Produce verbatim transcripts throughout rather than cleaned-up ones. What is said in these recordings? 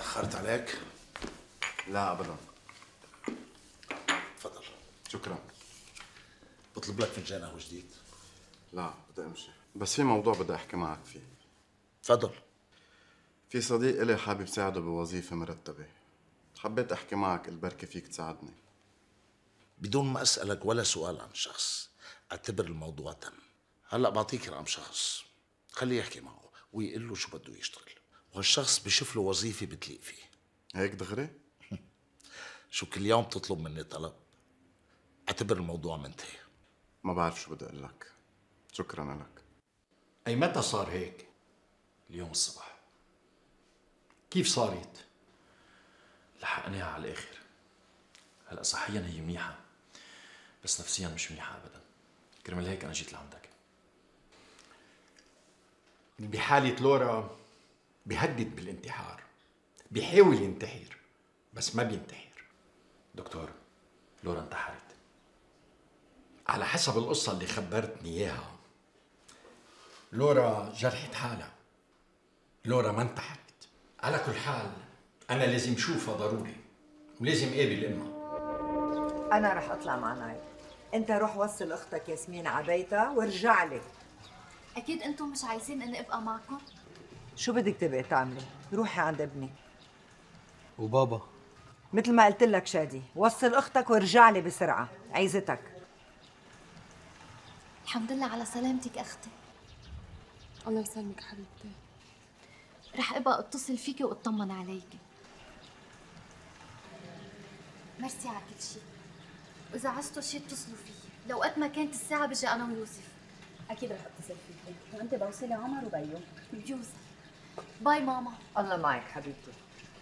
تأخرت عليك؟ لا ابدا. تفضل. شكرا. بطلب لك فنجان قهوة جديد؟ لا بدي امشي، بس في موضوع بدي احكي معك فيه. تفضل. في صديق إلي حابب ساعده بوظيفة مرتبة، حبيت احكي معك البركة فيك تساعدني. بدون ما أسألك ولا سؤال عن شخص، اعتبر الموضوع تم. هلأ بعطيك رقم شخص، خليه يحكي معه ويقول له شو بده يشتغل، وهالشخص بشوف له وظيفة بتليق فيه. هيك دغري؟ شو كل يوم تطلب مني طلب؟ اعتبر الموضوع منتهي. ما بعرف شو بدي اقول لك. شكرا لك. أي متى صار هيك؟ اليوم الصبح. كيف صارت؟ لحقناها على الآخر. هلا صحيا هي منيحة، بس نفسيا مش منيحة أبدا. كرمال هيك أنا جيت لعندك. بحالة لورا بيهدد بالانتحار، بيحاول ينتحر بس ما بينتحر. دكتور، لورا انتحرت. على حسب القصة اللي خبرتني إياها، لورا جرحت حالها، لورا ما انتحرت. على كل حال أنا لازم شوفها ضروري، ولازم قابل أمها. أنا رح أطلع مع نايل، أنت روح وصل أختك ياسمين عبيتها وارجع لي. أكيد أنتم مش عايزين إني أبقى معكم؟ شو بدك تبقي تعملي؟ روحي عند ابني. وبابا؟ مثل ما قلت لك شادي، وصل أختك وارجع لي بسرعة، عايزتك. الحمد لله على سلامتك أختي. الله يسلمك حبيبتي. رح أبقى أتصل فيكي وأطمن عليكي. ميرسي على كل شيء، وإذا عزتوا شيء اتصلوا فيي، لو قد ما كانت الساعة بجي أنا ويوسف. اكيد رح اتصل فيكي، وانت بوصلي عمر وبيو. يوسف. باي ماما. الله معك حبيبتي.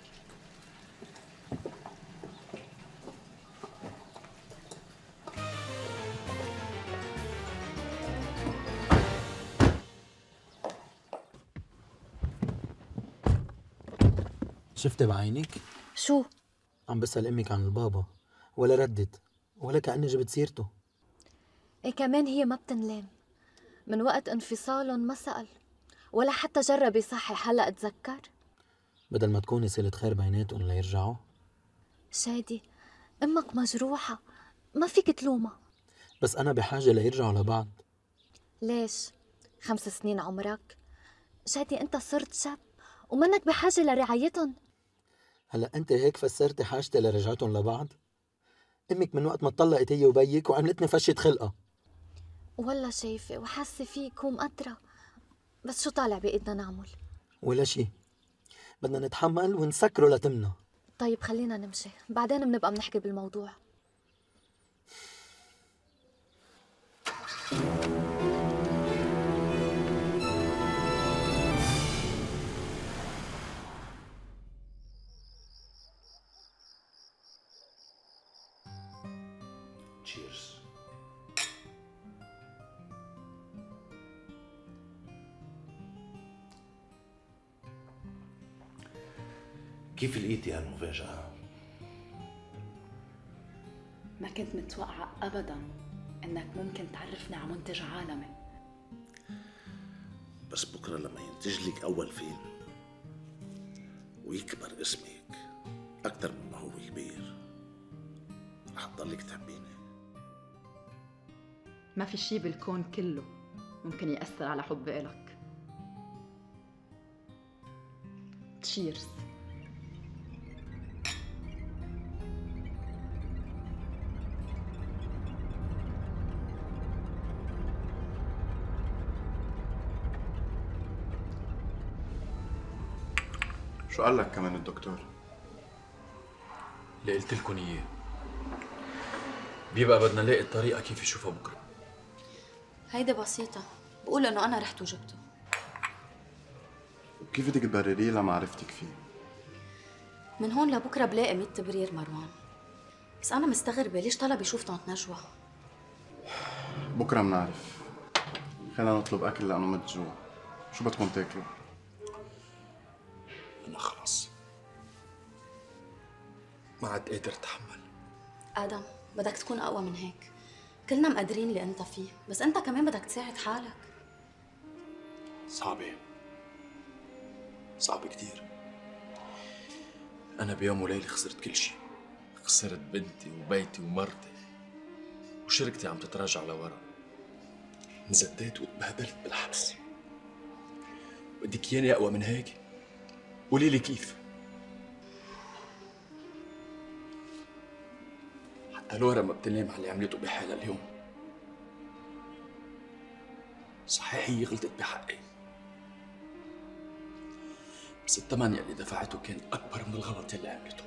شفتي بعينك؟ شو؟ عم بسأل امك عن البابا، ولا ردت ولا كأني جبت سيرته. إيه كمان هي ما بتنلام، من وقت انفصالهم ما سأل ولا حتى جرب يصحح. هلا اتذكر بدل ما تكوني صلة خير بيناتهم ليرجعوا. شادي، امك مجروحة، ما فيك تلومها. بس أنا بحاجة ليرجعوا لبعض. ليش؟ خمس سنين عمرك شادي، انت صرت شاب ومنك بحاجة لرعايتهم. هلا أنت هيك فسرتي حاجتي لرجعتهم لبعض؟ أمك من وقت ما طلقت هي وبيك وعملتني فشة خلقة. والله شايفة وحاسة فيك ومقدرة، بس شو طالع بإيدنا نعمل؟ ولا شي، بدنا نتحمل ونسكره لتمنا. طيب خلينا نمشي، بعدين بنبقى بنحكي بالموضوع. تشيرز. كيف لقيتي هالمفاجأة؟ ما كنت متوقعة ابدا انك ممكن تعرفني على منتج عالمي. بس بكرة لما ينتج لك أول فيلم ويكبر اسمك أكتر مما هو كبير، رح تضلك تحبيني. ما في شي بالكون كله ممكن يأثر على حبي إلك. تشيرز. شو قال لك كمان الدكتور؟ اللي قلت لكم إياه، بيبقى بدنا نلاقي الطريقة كيف يشوفها بكرة. هيدا بسيطة، بقول إنه أنا رحت وجبته. وكيف بدك تبرريه لمعرفتك فيه؟ من هون لبكرة بلاقي مية تبرير مروان، بس أنا مستغربة ليش طلب يشوف طنط نجوى. بكرة بنعرف. خلينا نطلب أكل لأنه مت جوع. شو بدكم تاكلوا؟ أنا خلص ما عاد قادر أتحمل. آدم، بدك تكون أقوى من هيك. كلنا مقدرين اللي أنت فيه، بس أنت كمان بدك تساعد حالك. صعبة، صعبة كتير. أنا بيوم وليلة خسرت كل شيء. خسرت بنتي وبيتي ومرتي، وشركتي عم تتراجع لورا. انزديت واتبهدلت بالحبس. بدك إياني أقوى من هيك؟ قولي لي كيف؟ حتى لورا ما بتلام على اللي عملته بحالها اليوم. صحيح هي غلطت بحقي، بس الثمن يلي دفعته كان أكبر من الغلط يلي عملته.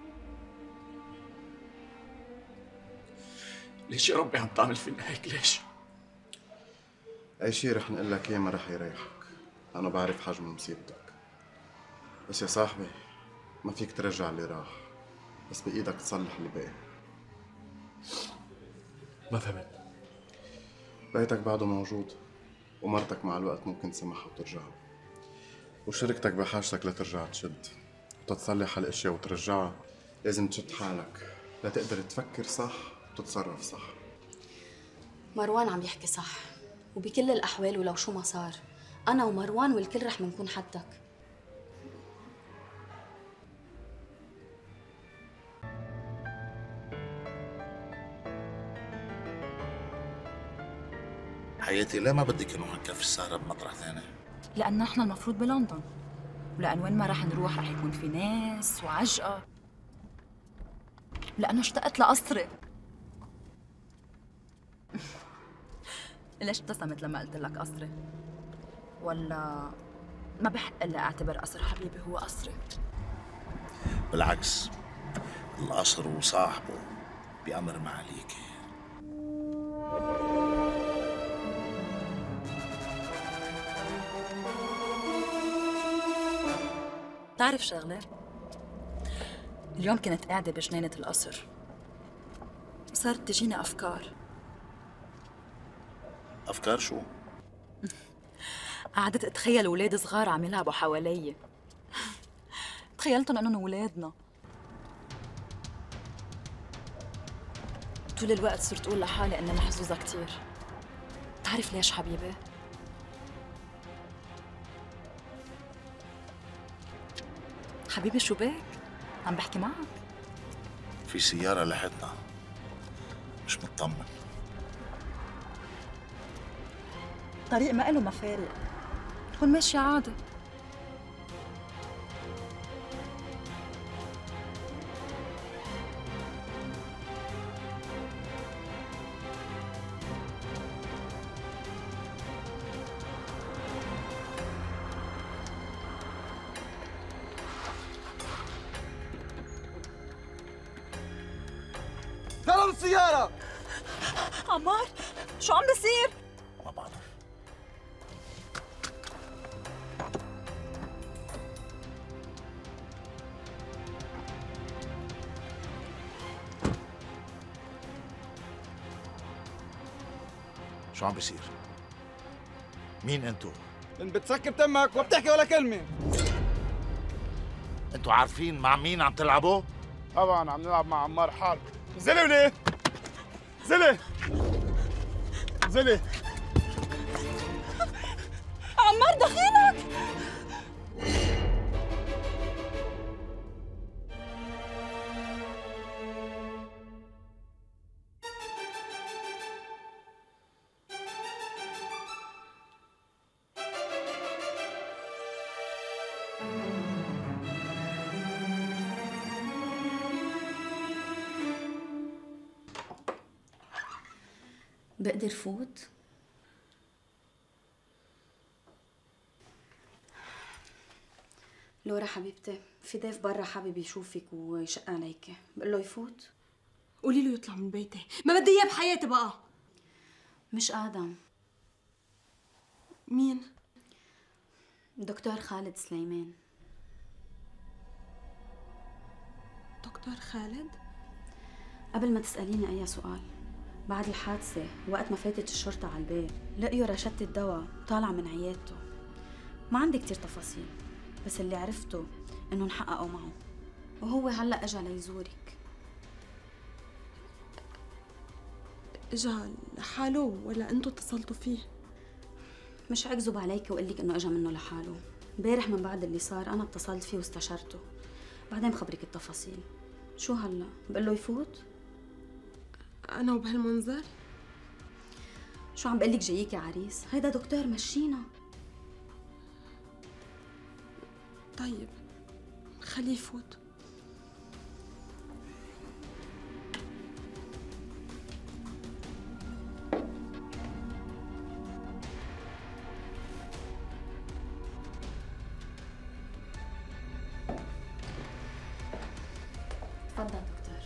ليش يا ربي عم تعمل فينا هيك؟ ليش؟ أي شي رح نقول لك إياه ما رح يريحك. أنا بعرف حجم مصيبتك، بس يا صاحبي ما فيك ترجع اللي راح، بس بإيدك تصلح اللي باقي. ما فهمت. بيتك بعده موجود، ومرتك مع الوقت ممكن تسمحها وترجعها، وشركتك بحاجتك لترجع تشد. وتتصلح هالاشياء وترجعها لازم تشد حالك لتقدر تفكر صح وتتصرف صح. مروان عم يحكي صح، وبكل الأحوال ولو شو ما صار أنا ومروان والكل رح منكون حدك. حياتي ليه ما بدك نروح نكفي السهرة بمطرح ثاني؟ لأن نحن المفروض بلندن، ولأن وين ما رح نروح رح يكون في ناس وعجقة، لأنه اشتقت لقصري. ليش ابتسمت لما قلت لك قصري؟ ولا ما بحق إلا أعتبر قصر حبيبي هو قصري؟ بالعكس، القصر وصاحبه بأمر معاليكي. تعرف شغلة؟ اليوم كنت قاعدة بجنينة القصر، صارت تجيني أفكار. أفكار شو؟ قعدت أتخيل أولاد صغار عم يلعبوا حوالي، تخيلتهم أنهم أولادنا. طول الوقت صرت أقول لحالي إني محظوظة كتير. تعرف ليش حبيبي؟ حبيبي شو بك؟ عم بحكي معك. في سيارة لحقتنا، مش مطمن. طريق ما إله مفارق، تكون ماشية عادي. ضرب السيارة. عمار شو عم بصير؟ ما بعرف. شو عم بيصير؟ مين انتو؟ من بتسكر تمك وبتحكي ولا كلمة. انتو عارفين مع مين عم تلعبوا؟ طبعا عم نلعب مع عمار حرب. زلي وليه؟ زلي زلي عمار دخيلك. بقدر فوت؟ لورا حبيبتي، في ضيف برا حابب يشوفك ويشق عليك، بقول له يفوت؟ قولي له يطلع من بيتي، ما بدي اياه بحياتي بقى. مش آدم. مين؟ دكتور خالد سليمان. دكتور خالد؟ قبل ما تسأليني أي سؤال، بعد الحادثة وقت ما فاتت الشرطة على البيت لقيوا رشدة الدواء طالعة من عيادته. ما عندي كتير تفاصيل، بس اللي عرفته إنه انحققوا معه، وهو هلأ إجا ليزورك. إجا لحاله ولا أنتوا اتصلتوا فيه؟ مش أكذب عليك وأقول لك إنه إجا منه لحاله. امبارح من بعد اللي صار أنا اتصلت فيه واستشرته، بعدين بخبرك التفاصيل. شو هلا؟ بقول له يفوت؟ انا وبهالمنظر؟ شو عم بقول لك جاييكي عريس؟ هيدا دكتور مشينا. طيب خليه يفوت. تفضل دكتور.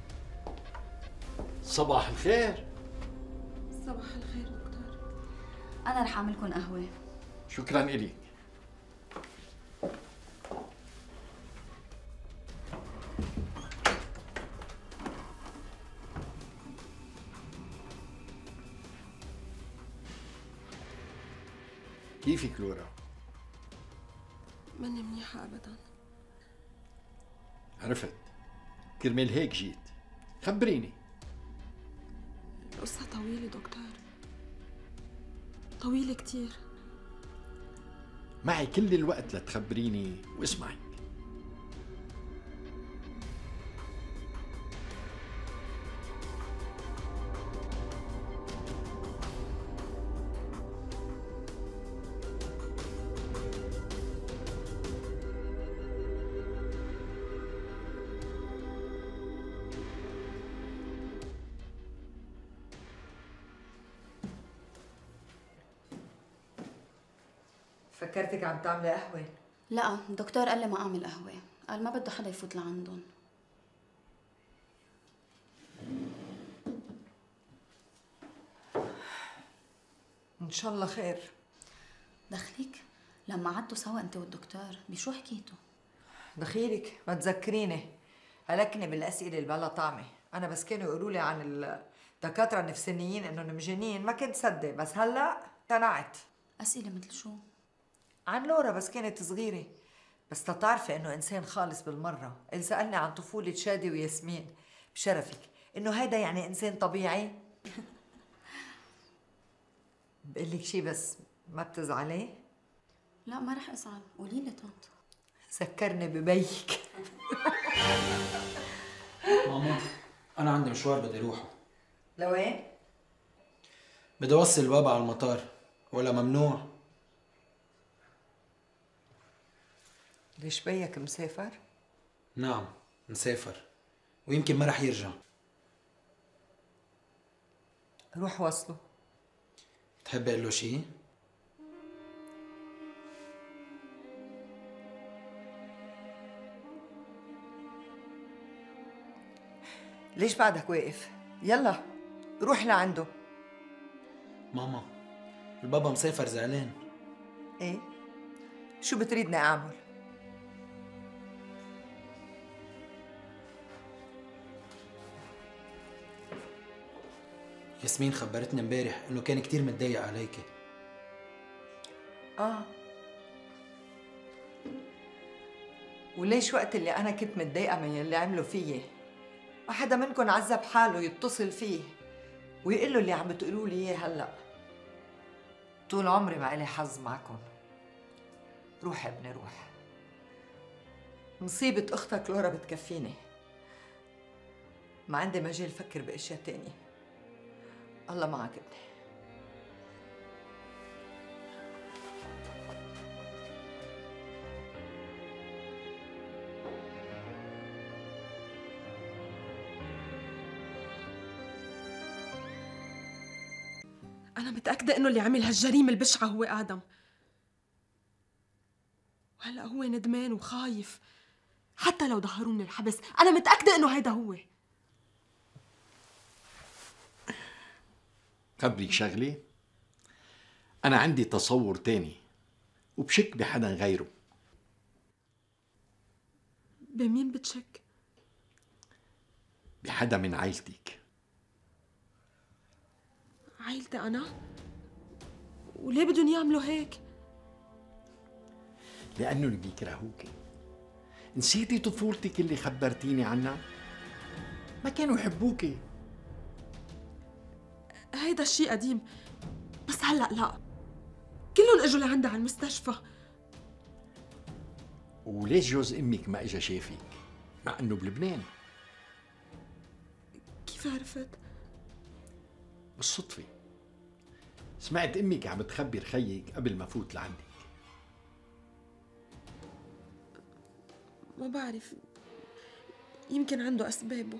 صباح الخير. صباح الخير دكتور. أنا رح أعمل لكم قهوة. شكرا إليك. كيفك لورا؟ ماني منيحة أبدا. عرفت، كرمال هيك جيت. خبريني. القصة طويلة دكتور، طويلة كتير. معي كل الوقت لتخبريني واسمعي. فكرتك عم تعملي قهوة. لا، الدكتور قال لي ما أعمل قهوة، قال ما بده حدا يفوت لعندهم. إن شاء الله خير. دخلك؟ لما قعدتوا سوا أنت والدكتور بشو حكيتوا؟ دخيلك ما تذكريني، هلكني بالأسئلة اللي بلا طعمة. أنا بس كانوا يقولوا لي عن الدكاترة النفسانيين إنهم مجانين ما كنت صدق، بس هلا اقتنعت. أسئلة مثل شو؟ عن لورا بس كانت صغيرة، بس تتعرفي إنه إنسان خالص بالمرة. اللي سألني عن طفولة شادي وياسمين بشرفك، إنه هيدا يعني إنسان طبيعي. بقول لك شي بس ما بتزعلي؟ لا ما رح أزعل، قولي لي طنط. ذكرني ببيك. ماما أنا عندي مشوار بدي أروحه. لوين؟ بدي أوصل بابا على المطار، ولا ممنوع؟ ليش بيك مسافر؟ نعم مسافر، ويمكن ما رح يرجع. روح وصله. تحب أقول له شي؟ ليش بعدك واقف؟ يلا روح لعنده. ماما البابا مسافر زعلان. ايه؟ شو بتريدني اعمل؟ ياسمين خبرتني امبارح انه كان كتير متضايق عليكي. اه وليش وقت اللي انا كنت متضايقه من اللي عملوا فيي ما حدا منكم عذب حاله يتصل فيه ويقول له اللي عم بتقولوا لي اياه هلا؟ طول عمري ما إلي حظ معكم. روح يا ابني روح، مصيبة اختك لورا بتكفيني، ما عندي مجال فكر باشياء تانية. الله معك ابني. أنا متأكدة إنه اللي عمل هالجريمة البشعة هو آدم، وهلأ هو ندمان وخايف. حتى لو ظهروا من الحبس أنا متأكدة إنه هيدا هو. خبريك شغلة، أنا عندي تصور تاني وبشك بحدا غيره. بمين بتشك؟ بحدا من عائلتك. عائلتي أنا؟ وليه بدهم يعملوا هيك؟ لأنه اللي بيكرهوك. نسيتي طفولتك اللي خبرتيني عنها؟ ما كانوا يحبوكي. هيدا الشيء قديم، بس هلأ لا، كلهم اجوا لعندي على المستشفى وليش جوز امك ما اجى شافك مع انه بلبنان؟ كيف عرفت؟ بالصدفة سمعت امك عم تخبر خيك قبل ما فوت لعندك. ما بعرف، يمكن عنده أسبابه.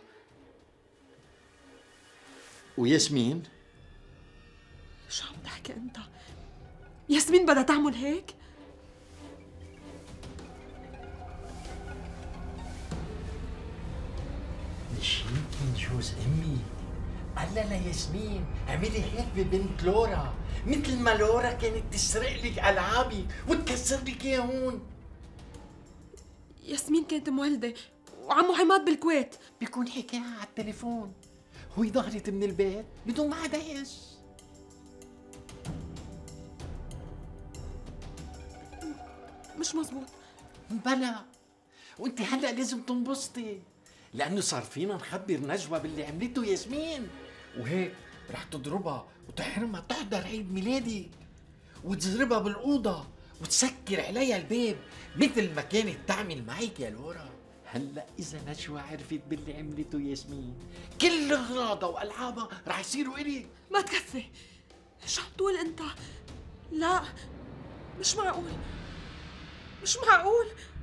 وياسمين؟ شو عم تحكي أنت؟ ياسمين بدها تعمل هيك؟ مش يمكن جوز امي قال لها لياسمين اعملي هيك ببنت لورا، مثل ما لورا كانت تسرق لك العابي وتكسر لك اياهون. ياسمين كانت مولدة وعمو عماد بالكويت. بيكون حكاها على التليفون، هو ظهرت من البيت بدون ما حدا يحس. مش مزبوط. بلا، وانت هلا لازم تنبسطي لانه صار فينا نخبر نجوى باللي عملته ياسمين، وهيك رح تضربها وتحرمها تحضر عيد ميلادك وتزربها بالاوضه وتسكر عليها الباب مثل ما كانت تعمل معك يا لورا. هلا اذا نجوى عرفت باللي عملته ياسمين كل اغراضها والعابها رح يصيروا الك. ما تكفي، شو عم تقول انت؟ لا مش معقول، مش معقول.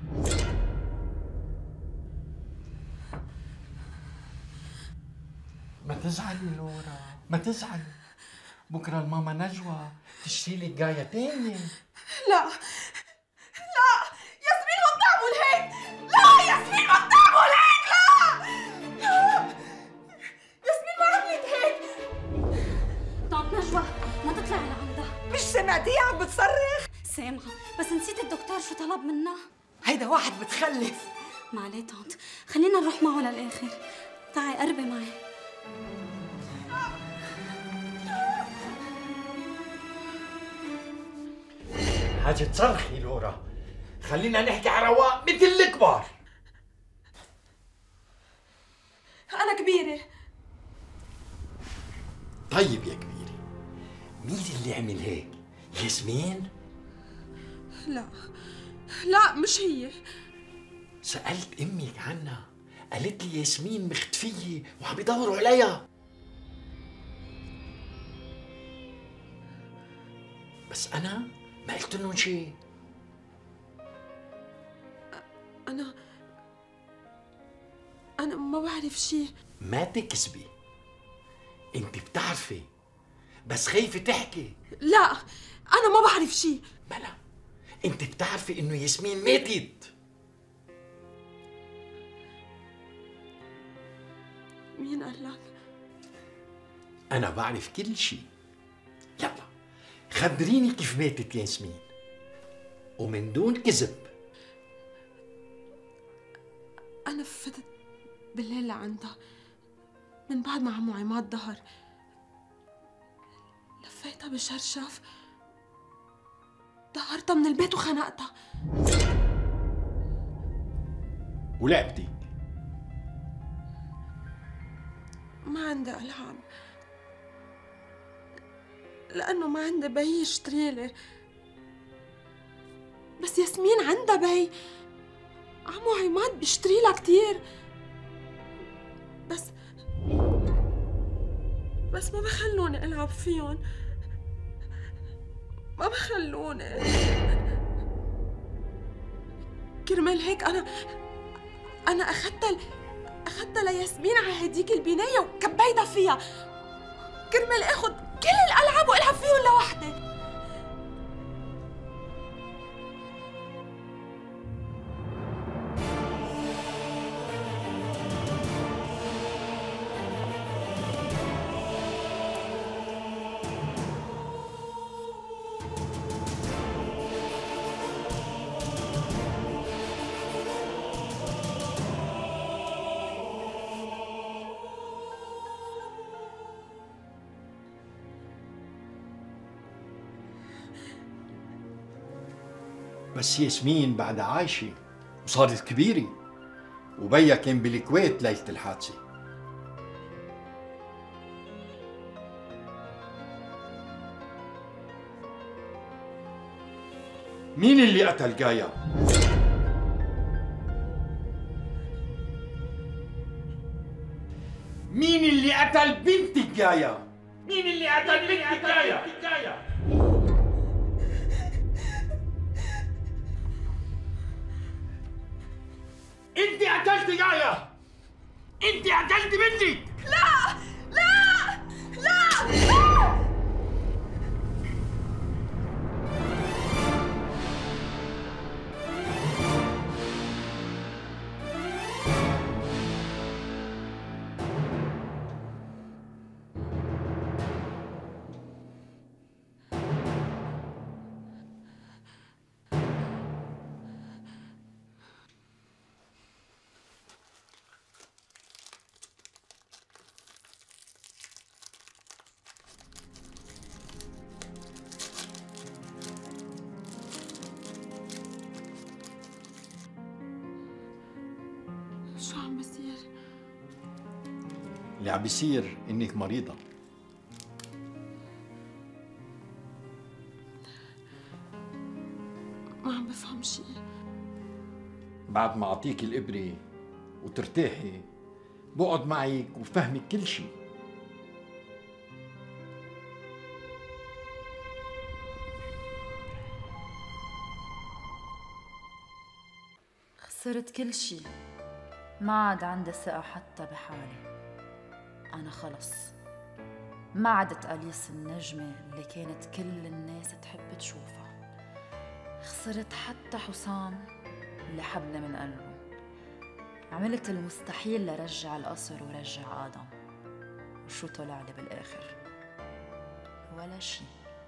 ما تزعلي لورا، ما تزعلي، بكره الماما نجوى تشتري لك جايه تانية. لا لا ياسمين ما بتعمل هيك، لا ياسمين ما بتعمل هيك، لا لا ياسمين ما عملت هيك. طب نجوى ما تطلعي لعندها. مش سمعتيها عم بتصرخ؟ سامعة، بس نسيت الدكتور شو طلب منا. هيدا واحد بتخلف. ما عليه طنط، خلينا نروح معه للآخر. تعي قربي معي. حاجة تصرخي لورا، خلينا نحكي على رواق مثل الكبار. أنا كبيرة. طيب يا كبيرة، مين اللي عمل هيك؟ ياسمين؟ لا لا مش هي. سألت أمك عنها، قالت لي ياسمين مختفية وعم يدوروا عليها. بس أنا ما قلت لهم شيء. أنا أنا ما بعرف شيء. ما تكذبي، أنت بتعرفي بس خايفة تحكي. لا أنا ما بعرف شيء. بلا، أنت بتعرفي إنه ياسمين ماتت. مين قال لك؟ أنا بعرف كل شيء. يلا خبريني كيف ماتت ياسمين ومن دون كذب. أنا فتت بالليل لعندها من بعد ما عمو عماد ظهر، لفيتها بالشرشف، ظهرتها من البيت وخنقتها. ولعبتك؟ ما عندي ألعاب لأنه ما عندي بي يشتريلي، بس ياسمين عندها بي، عمو عماد بيشتري لها كتير، بس بس ما بخلوني ألعب فيهم، ما بخلوني. كرمال هيك أنا أنا أخدتها أخدتها لياسمين على هديك البناية وكبيتها فيها كرمال آخد كل الألعاب وألعب فيهم لوحدي. بس ياسمين بعدها عايشة وصارت كبيرة، وبيها كان بالكويت ليلة الحادثة. مين اللي قتل جايا؟ مين اللي قتل بنتك جاية؟ مين اللي قتل بنتك جاية؟ انت قتلت جاية! انت قتلت بنتك! لا لا لا لا شو عم بصير؟ اللي عم بيصير انك مريضة. ما عم بفهم شيء. بعد ما اعطيك الابرة وترتاحي بقعد معك وفهمك كل شيء. خسرت كل شي، ما عاد عندي ثقة حتى بحالي. أنا خلص ما عدت أليس النجمة اللي كانت كل الناس تحب تشوفها. خسرت حتى حسام اللي حبني من قلبه. عملت المستحيل لرجع القصر ورجع آدم، وشو طلع لي بالآخر؟ ولا شي.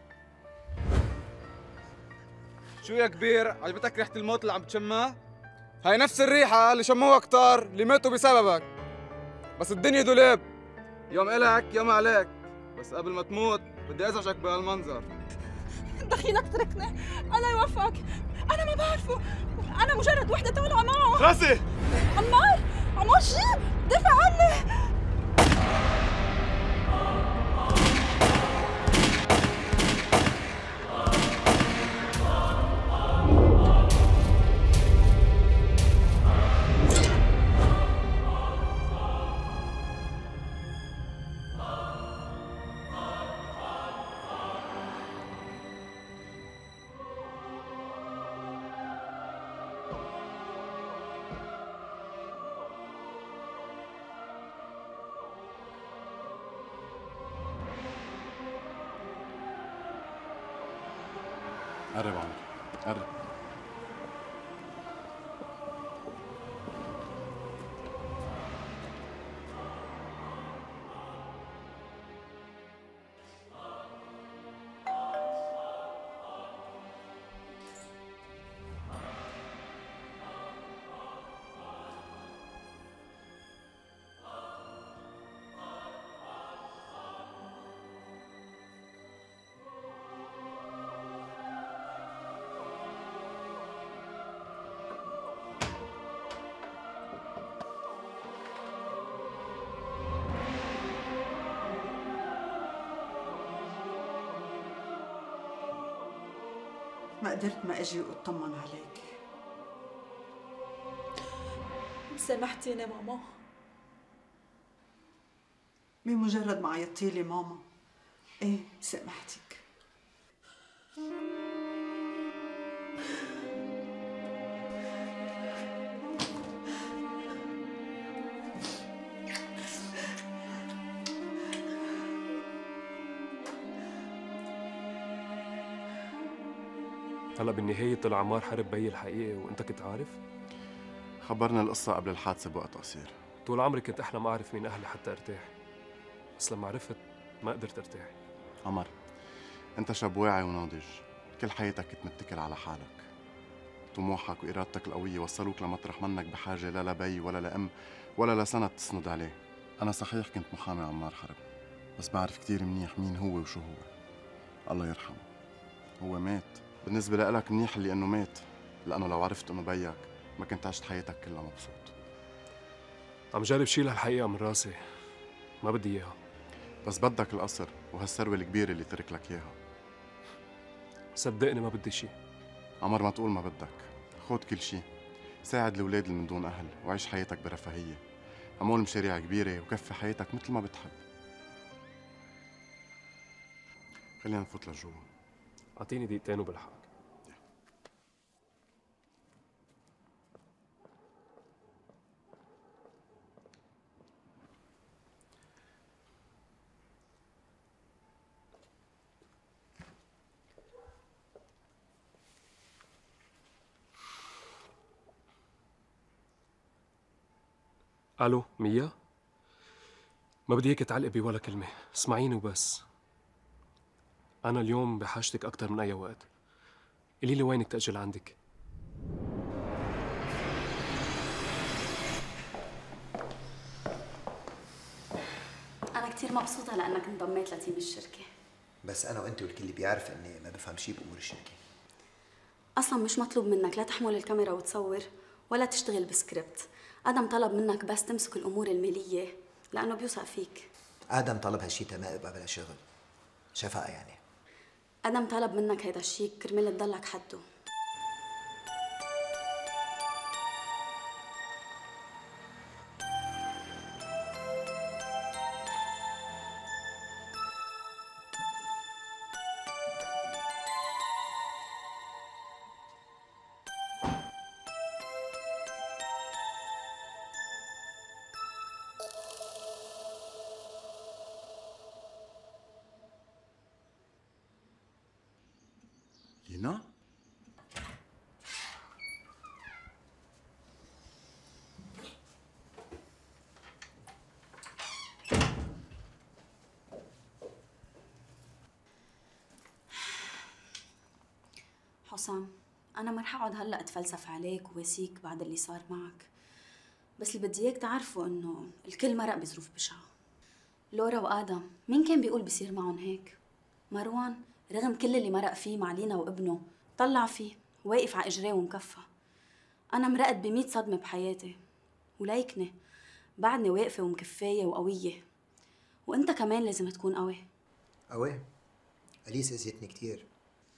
شو يا كبير، عجبتك ريحة الموت اللي عم تشمها؟ هاي نفس الريحة اللي شموها كتار اللي ماتوا بسببك. بس الدنيا دولاب، يوم إلك يوم عليك. بس قبل ما تموت بدي أزعجك بهالمنظر. دخيلك تركني، الله يوفقك. أنا ما بعرفه، أنا مجرد وحدة طالعة معه. خلصي! عمار، عمار شو؟ دافع عني. قرب عمر، قرب. ما قدرت ما اجي واطمن عليك. سامحتيني ماما. بمجرد ما عيطتي لي ماما، ايه سامحتك. هلا بالنهاية طلع عمار حرب بي الحقيقة وانت كنت عارف؟ خبرنا القصة قبل الحادثة بوقت قصير. طول عمري كنت أحلم أعرف مين أهلي حتى أرتاح، بس لما عرفت ما قدرت أرتاح. عمر، أنت شاب واعي وناضج، كل حياتك كنت متكل على حالك. طموحك وإرادتك القوية وصلوك لمطرح منك بحاجة لا لبي ولا لأم ولا لسند تسند عليه. أنا صحيح كنت محامي عمار حرب، بس بعرف كتير منيح مين هو وشو هو. الله يرحمه، هو مات. بالنسبة لإلك منيح اللي إنه مات، لأنه لو عرفت إنه بيك ما كنت عشت حياتك كلها مبسوط. عم جرب شيل هالحقيقة من راسي، ما بدي إياها. بس بدك القصر وهالثروة الكبيرة اللي ترك لك إياها. صدقني ما بدي شي. عمر ما تقول ما بدك، خود كل شي، ساعد الأولاد اللي من دون أهل وعيش حياتك برفاهية. عمول مشاريع كبيرة وكفي حياتك مثل ما بتحب. خلينا نفوت لجوا. اعطيني دقيقتين وبلحقك. الو ميا، ما بدي هيك تعلقي بولا كلمة، اسمعيني وبس. أنا اليوم بحاجتك أكتر من أي وقت. قولي لي وينك تأجل عندك؟ أنا كتير مبسوطة لأنك انضميت لتيم الشركة. بس أنا وأنت والكل بيعرف إني ما بفهم شيء بأمور الشركة. أصلاً مش مطلوب منك لا تحمل الكاميرا وتصور ولا تشتغل بسكريبت. آدم طلب منك بس تمسك الأمور المالية لأنه بيوثق فيك. آدم طلب هالشيء تمام ابقى بلا شغل. شفقة يعني. آدم طلب منك هيدا الشيء كرمال تضلك حده. لينا؟ حسام، أنا ما رح أقعد هلأ أتفلسف عليك وواسيك بعد اللي صار معك، بس اللي بدي إياك تعرفه إنه الكل مرق بظروف بشعة. لورا وآدم مين كان بيقول بصير معهم هيك؟ مروان رغم كل اللي مرق فيه مع لينا وابنه طلع فيه واقف على إجريه ومكفى. أنا مرقت بمية صدمة بحياتي وليكني بعدني واقفة ومكفاية وقوية، وأنت كمان لازم تكون قوي. قوي؟ أليس أذيتني كتير.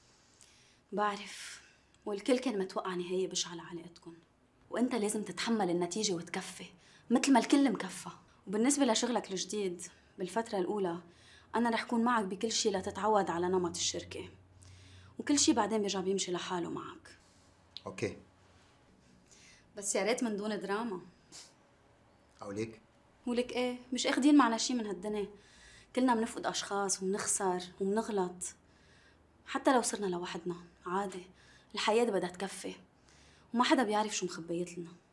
بعرف، والكل كان متوقع نهاية بشعة لعلاقتكم، وأنت لازم تتحمل النتيجة وتكفي مثل ما الكل مكفى. وبالنسبة لشغلك الجديد بالفترة الأولى أنا رح كون معك بكل شي لتتعود على نمط الشركة، وكل شي بعدين بيرجع بيمشي لحاله معك. أوكي. بس يا ريت من دون دراما. أوليك؟ ولك إيه؟ مش أخدين معنا شي من هالدنيا. كلنا بنفقد أشخاص وبنخسر وبنغلط. حتى لو صرنا لوحدنا عادي، الحياة بدها تكفي وما حدا بيعرف شو مخبيت لنا.